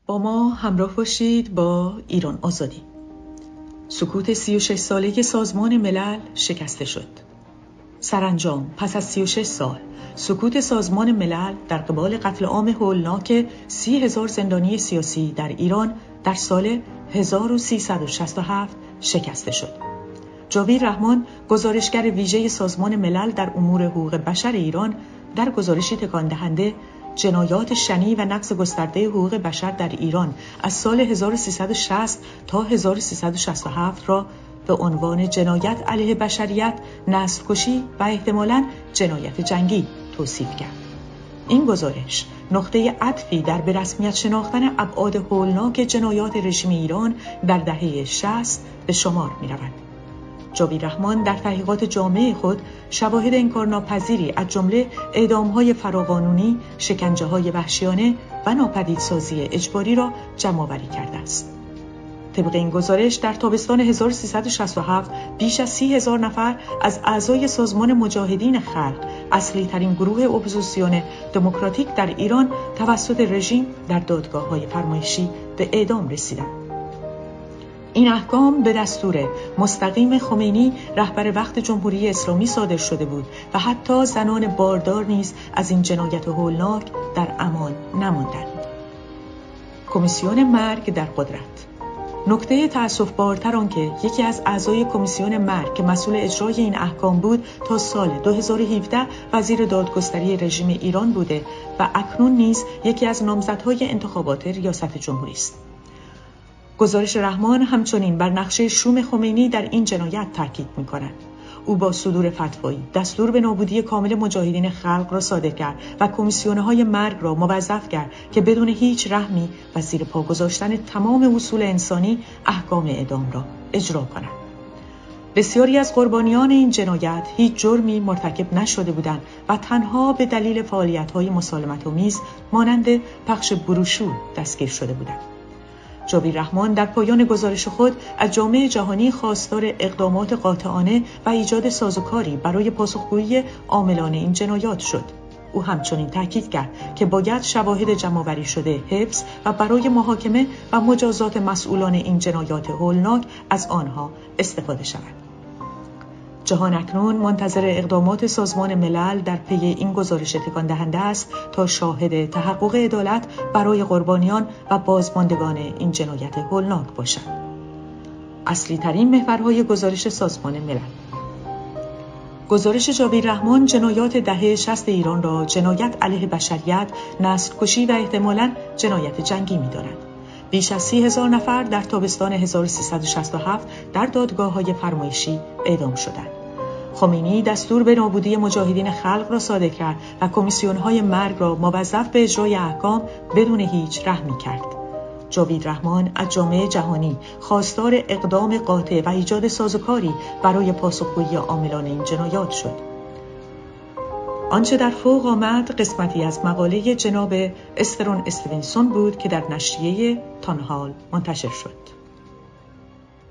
با ما همراه باشید با ایران آزادی. سکوت 36 ساله سازمان ملل شکسته شد. سرانجام پس از 36 سال سکوت سازمان ملل در قبال قتل عام هولناک 30,000 زندانی سیاسی در ایران در سال 1367 شکسته شد. جاوید رحمان، گزارشگر ویژه سازمان ملل در امور حقوق بشر ایران، در گزارشی تکان دهنده جنایات شنیع و نقض گسترده حقوق بشر در ایران از سال 1360 تا 1367 را به عنوان جنایت علیه بشریت، نسل‌کشی و احتمالاً جنایت جنگی توصیف کرد. این گزارش نقطه عطفی در به رسمیت شناختن ابعاد هولناک جنایات رژیم ایران در دهه 60 به شمار می‌رود. جاوید رحمان در تحقیقات جامع خود شواهد انکارناپذیری از جمله اعدام‌های فراقانونی، شکنجه‌های وحشیانه و ناپدیدسازی اجباری را جمع‌آوری کرده است. طبق این گزارش در تابستان 1367 بیش از 30,000 نفر از اعضای سازمان مجاهدین خلق، اصلی ترین گروه اپوزیسیون دموکراتیک در ایران، توسط رژیم در دادگاه‌های فرمایشی به اعدام رسیدند. این احکام به دستور مستقیم خمینی، رهبر وقت جمهوری اسلامی، صادر شده بود و حتی زنان باردار نیز از این جنایت هولناک در امان نماندند. کمیسیون مرگ در قدرت. نکته تأسف‌بارتر آن که یکی از اعضای کمیسیون مرگ که مسئول اجرای این احکام بود تا سال 2017 وزیر دادگستری رژیم ایران بوده و اکنون نیز یکی از نامزدهای انتخابات ریاست جمهوری است. گزارش رحمان همچنین بر نقشه شوم خمینی در این جنایت تاکید می‌کند. او با صدور فتوایی دستور به نابودی کامل مجاهدین خلق را صادر کرد و کمیسیون‌های مرگ را موظف کرد که بدون هیچ رحمی و زیر پا گذاشتن تمام اصول انسانی احکام اعدام را اجرا کنند. بسیاری از قربانیان این جنایت هیچ جرمی مرتکب نشده بودند و تنها به دلیل فعالیت‌های مسالمت‌آمیز مانند پخش بروشور دستگیر شده بودند. جاوید رحمان در پایان گزارش خود از جامعه جهانی خواستار اقدامات قاطعانه و ایجاد سازوکاری برای پاسخگویی عاملان این جنایات شد. او همچنین تاکید کرد که باید شواهد جمع‌آوری شده حفظ و برای محاکمه و مجازات مسئولان این جنایات هولناک از آنها استفاده شود. جهان اکنون منتظر اقدامات سازمان ملل در پی این گزارش تکان دهنده است تا شاهد تحقق عدالت برای قربانیان و بازماندگان این جنایت هولناک باشد. اصلی ترین محورهای گزارش سازمان ملل. گزارش جاوید رحمان جنایات دهه 60 ایران را جنایت علیه بشریت، نسل‌کشی و احتمالاً جنایت جنگی می‌داند. بیش از 30,000 نفر در تابستان 1367 در دادگاه‌های فرمایشی اعدام شدند. خمینی دستور به نابودی مجاهدین خلق را صادر کرد و کمیسیون‌های مرگ را موظف به اجرای احکام بدون هیچ رحمی کرد. جاوید رحمان از جامعه جهانی خواستار اقدام قاطع و ایجاد سازوکاری برای پاسخگویی عاملان این جنایات شد. آنچه در فوق آمد قسمتی از مقاله جناب استرون استیونسون بود که در نشریه تانهال منتشر شد.